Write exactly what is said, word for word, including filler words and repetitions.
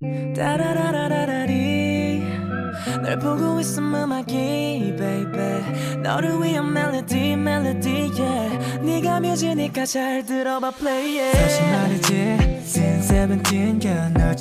따라라라라리 널 보고 있음 음악이 baby 너를 위한 멜로디 멜로디 yeah 네가 뮤지니까 잘 들어봐 play it 사실 말이지 Since seventeen girl 널